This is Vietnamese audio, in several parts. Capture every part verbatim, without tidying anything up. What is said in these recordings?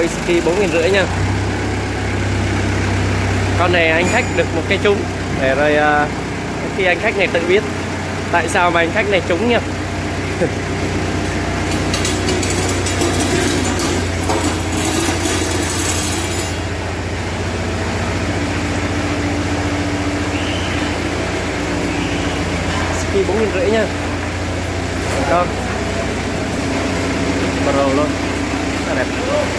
Ski bốn nghìn rưỡi nha. Con này anh khách được một cây trúng để rồi uh, khi anh khách này tự biết tại sao mà anh khách này trúng nha. Ski bốn nghìn rưỡi nha. Con Pro luôn, rất đẹp.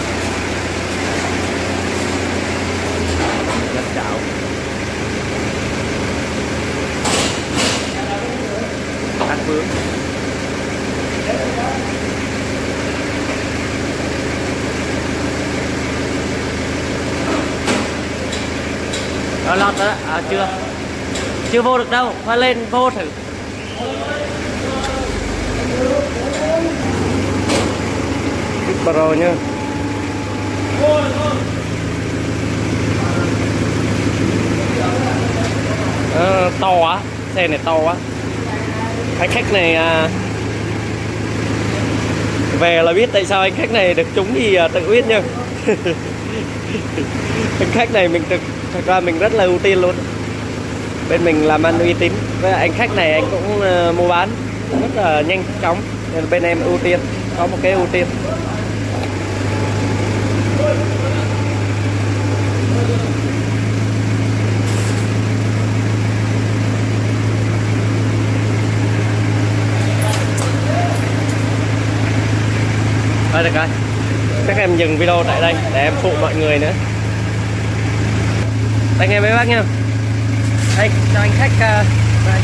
Rất chảo. Ăn vướng. Đó, lọt đó, à, chưa chưa vô được đâu, phải lên vô thử. Pro nha. À, to quá, xe này to quá. Anh khách này à, về là biết tại sao anh khách này được trúng thì à, tự biết nha. Anh khách này mình thực thật ra mình rất là ưu tiên luôn. Bên mình làm ăn uy tín. Với anh khách này anh cũng uh, mua bán rất là nhanh chóng nên bên em ưu tiên, có một cái ưu tiên. Thôi được rồi, chắc em dừng video tại đây để em phụ mọi người nữa. Anh em mấy bác nha. Đây cho anh khách uh, đây.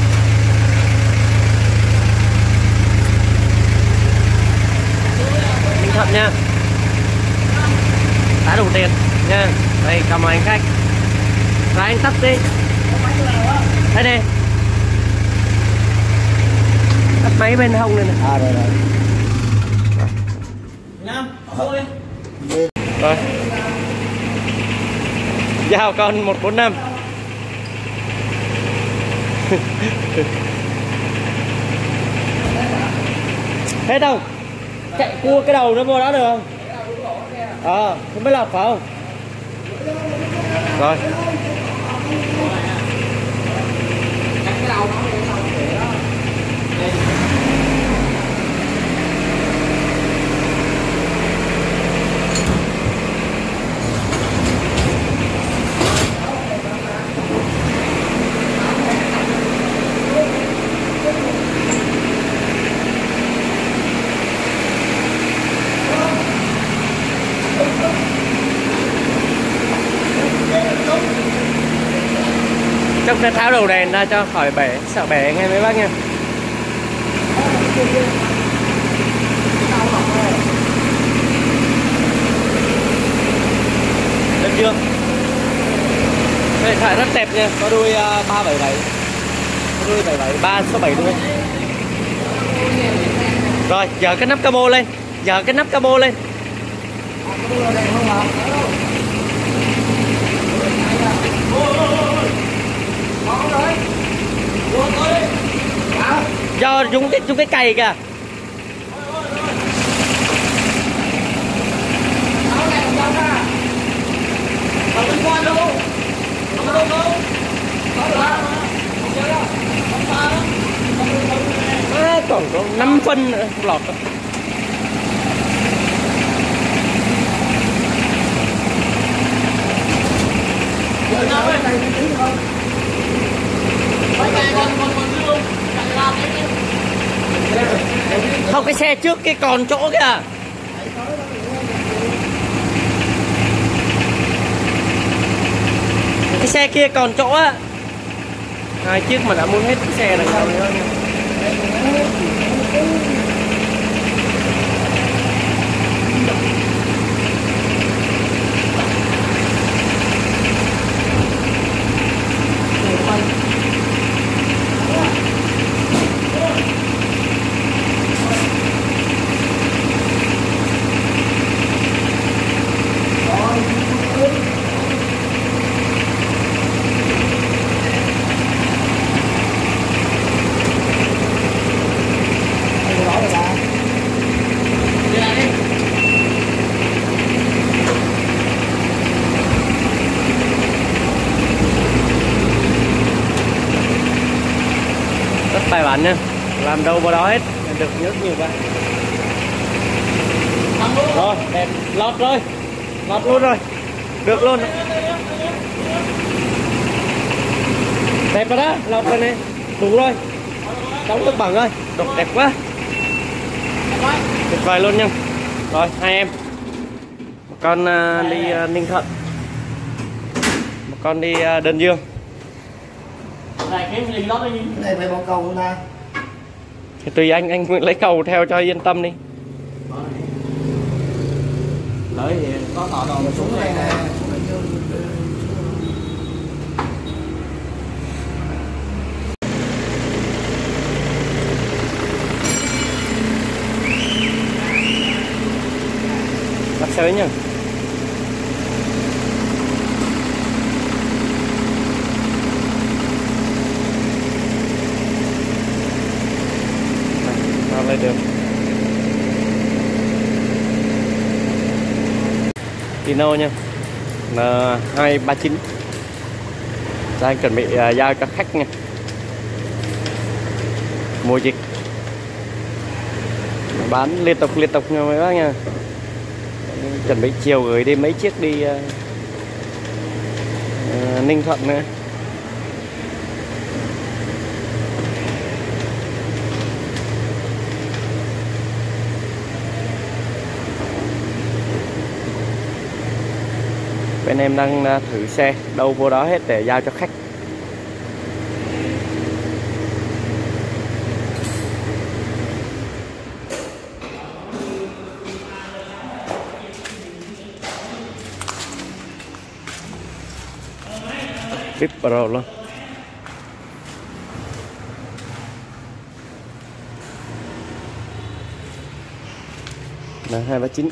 Minh Thuận nha, đã đủ tiền nha. Đây cảm ơn anh khách. Rồi anh tắt đi. Đây nè, tắt máy bên hông này nè. À rồi rồi. Rồi. Giao con một bốn năm. Hết không? Chạy cua cái đầu nó vô đó được không? Ờ, à, không biết lọt phải không? Rồi. Trong cái tháo đầu đèn ra cho khỏi bể, sợ bể nghe mấy bác nha. Được chưa? Điện thoại rất đẹp nha, có đuôi uh, ba bảy bảy, có đuôi bảy bảy, ba số bảy đuôi. Rồi, giờ cái nắp cabo lên, giờ cái nắp cabo lên. Do dùng cái dùng cái cày kìa. À, còn có năm phân nữa, không lọt. Không, cái xe trước cái còn chỗ kìa. Cái xe kia còn chỗ á. Hai chiếc mà đã muốn hết cái xe này rồi. bạn nha, làm đâu vào đó hết, được nhớt nhiều quá. Rồi đẹp, lọt rồi, lọt luôn rồi, được luôn, đẹp rồi đó, lọt rồi nè, đủ rồi, đóng nước bằng ơi, đục đẹp quá, tuyệt vời luôn nha. Rồi hai em, một con uh, đi uh, Ninh Thuận, một con đi uh, Đơn Dương. Này cái gì đó đi. Này phải bỏ cầu ra. Thì tùy anh, anh lấy cầu theo cho yên tâm đi. Lấy thì có tọa đồ mà xuống đây nè. Bắt sới nha. Nào lên được. Tino nha. N hai ba chín. Đang chuẩn bị uh, giao cho khách nha. Mùa dịch. Bán liên tục liên tục nha mấy bác nha. Chuẩn bị chiều gửi đi mấy chiếc đi uh, uh, Ninh Thuận nữa. Bên em đang uh, thử xe đâu vô đó hết để giao cho khách. Vip Pro luôn. Là hai ba chín.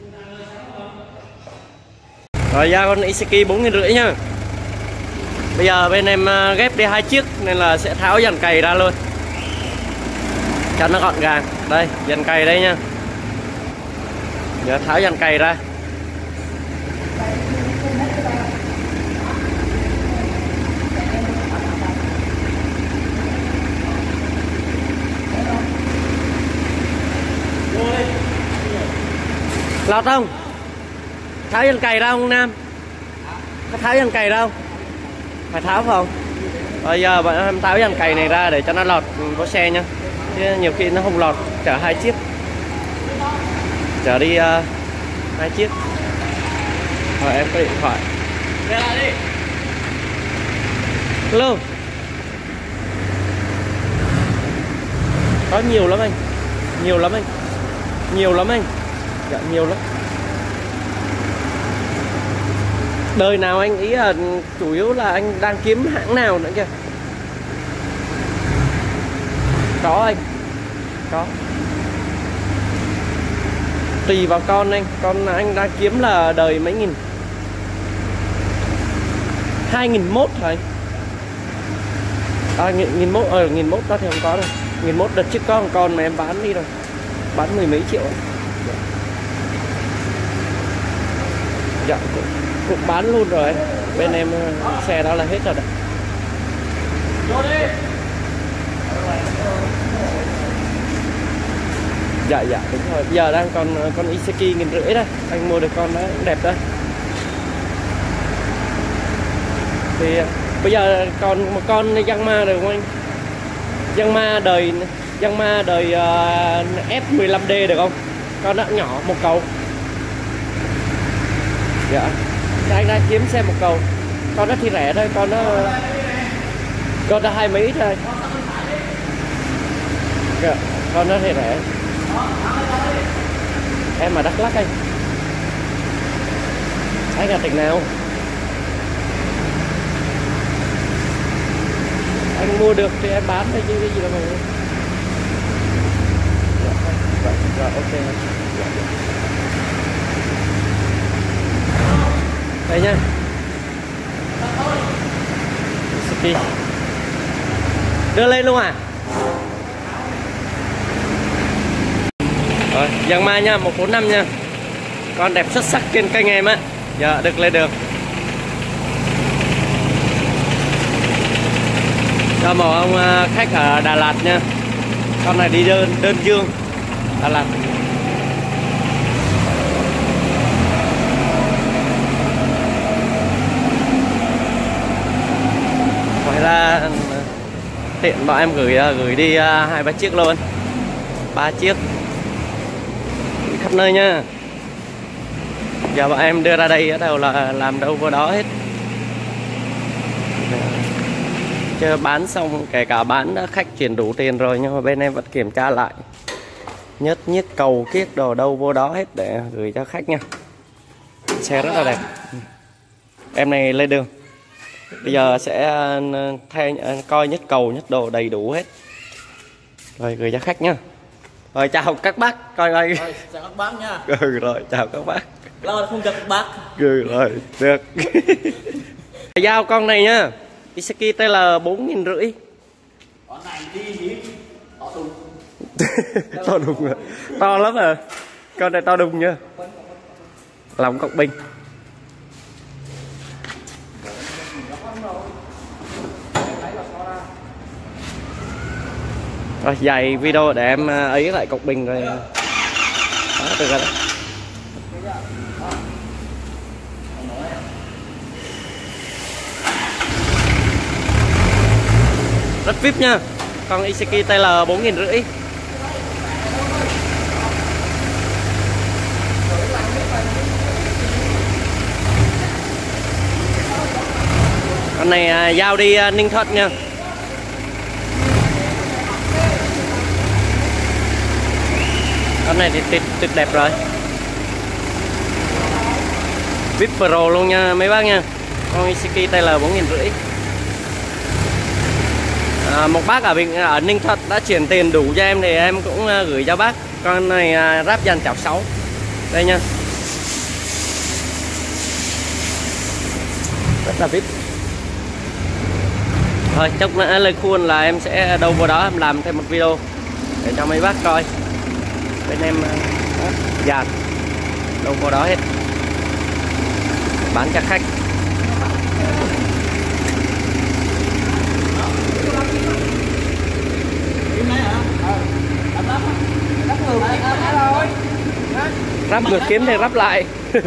Rồi ra con Iseki bốn nghìn rưỡi nha. Bây giờ bên em ghép đi hai chiếc nên là sẽ tháo dàn cày ra luôn cho nó gọn gàng. Đây dàn cày đây nha. Giờ tháo dàn cày ra. Lọt không? Tháo dàn cày ra không Nam? Có tháo dàn cày ra không? Phải tháo không? Bây giờ bọn em tháo dàn cày này ra để cho nó lọt vô xe nha. Chứ nhiều khi nó không lọt, chở hai chiếc. Chở đi uh, hai chiếc. Rồi em có điện thoại. Về lại đi. Hello. Có nhiều lắm anh. Nhiều lắm anh. Nhiều lắm anh. Dạ nhiều lắm. Đời nào anh ý là chủ yếu là anh đang kiếm hãng nào nữa kìa. Có anh. Có. Tùy vào con anh. Con anh đang kiếm là đời mấy nghìn. Hai nghìn mốt thôi. À nghìn mốt, ờ nghìn mốt đó thì không có đâu. Nghìn mốt đợt trước có một con mà em bán đi rồi. Bán mười mấy triệu. Dạ cũng, cũng bán luôn rồi. Bên em xe đó là hết rồi đấy. Dạ dạ đúng rồi. Bây giờ đang còn con Iseki nghìn rưỡi đây. Anh mua được con đó đẹp đấy. Thì bây giờ còn một con Yanma được không anh? Yanma đời Yanma đời uh, F mười lăm D được không? Con đó nhỏ một cầu. Dạ. Anh đang kiếm xe một cầu. Con đó thì rẻ thôi, con đó con đó hai mấy thôi. Dạ. Con đó thì rẻ. Em mà Đắk Lắk anh. Anh là tỉnh nào? Anh mua được thì em bán thôi chứ cái gì đâu mà. Dạ, dạ, dạ, ok. Dạ, dạ. Đây nha. Iseki. Đưa lên luôn à? Rồi, Yanma nha, một bốn năm nha. Con đẹp xuất sắc trên kênh em á. Dạ, được lên được. Cho một ông khách ở Đà Lạt nha. Con này đi đơn đơn dương Đà Lạt. Ngoài ra tiện bọn em gửi gửi đi hai ba chiếc luôn, ba chiếc đi khắp nơi nha. Giờ bọn em đưa ra đây ở đâu là làm đâu vô đó hết. Chứ bán xong, kể cả bán đã khách chuyển đủ tiền rồi nhưng mà bên em vẫn kiểm tra lại, nhất nhất cầu kiết đồ đâu vô đó hết để gửi cho khách nha. Xe rất là đẹp. Em này lên đường bây giờ sẽ thay coi nhất cầu nhất đồ đầy đủ hết rồi gửi cho khách nha. Rồi chào các bác coi coi. Rồi, chào các bác nha. Ừ, rồi chào các bác. Lâu không gặp các bác. Ừ, rồi được. Giao con này nhá, Iseki tê lờ bốn nghìn rưỡi. Con này đi gì? To đùng. To đùng à? To lắm à? Con này to đùng nha. Lòng cọc bình. Rồi dày video để em ấy lại cọc bình rồi. Đó, được rồi đó. Rất vip nha. Con Iseki tê lờ bốn nghìn rưỡi. Con này à, giao đi à, Ninh Thuận nha. Con này thì tuyệt, tuyệt đẹp rồi. vê i pê Pro luôn nha mấy bác nha. Con Iseki tê lờ bốn nghìn rưỡi. À, một bác ở Bình ở Ninh Thuận đã chuyển tiền đủ cho em thì em cũng uh, gửi cho bác. Con này uh, ráp dàn chảo sáu. Đây nha. Rất là vip. Thôi chốc nữa lên khuôn là em sẽ đâu vô đó em làm thêm một video để cho mấy bác coi. Bên em uh, dàn đâu vô đó hết, bán cho khách. Ráp ngược kiếm thì ráp lại.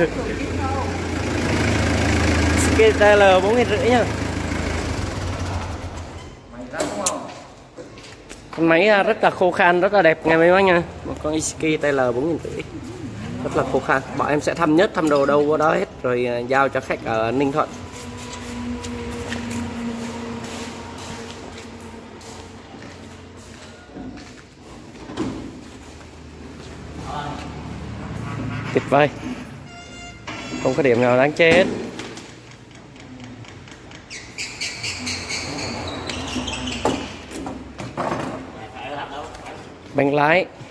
Iseki tê lờ bốn nghìn rưỡi nha. Con máy rất là khô khan, rất là đẹp nghe mấy bác nha. Một con Iseki tê lờ bốn nghìn rưỡi rất là khô khan. Bọn em sẽ thăm nhất thăm đồ đâu vô đó hết rồi giao cho khách ở Ninh Thuận. Tuyệt vời, không có điểm nào đáng chê hết. Bánh lái